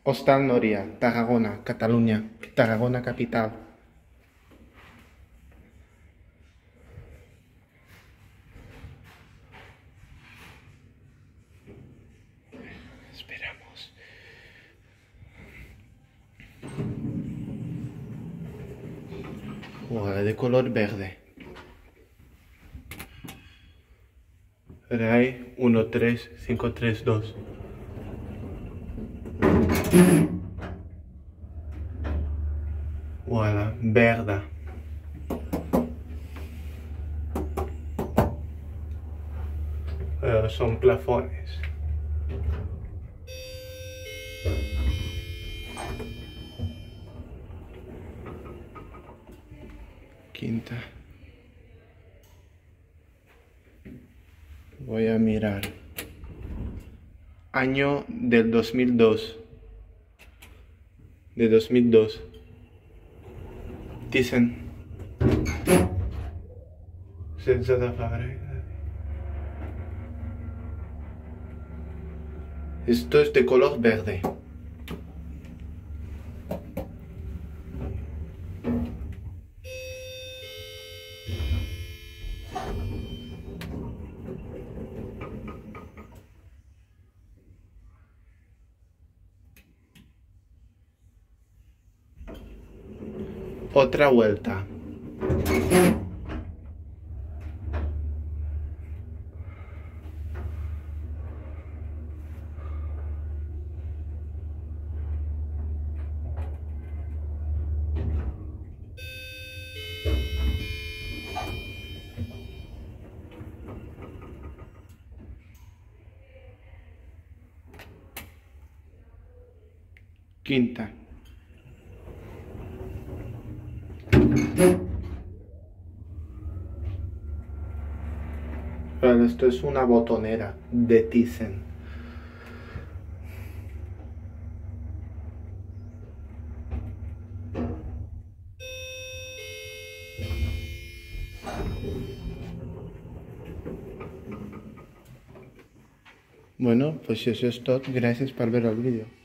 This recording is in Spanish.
Hostal Noria, Tarragona, Cataluña, Tarragona capital. Esperamos. De color verde. RAI 13532. Voilà, verde. Son plafones. Quinta. Voy a mirar. Año del 2002. De 2002. Dicen. Senza da fare. Esto es de color verde. Otra vuelta. Quinta. Pero esto es una botonera de Thyssen. Bueno, pues eso es todo. Gracias por ver el vídeo.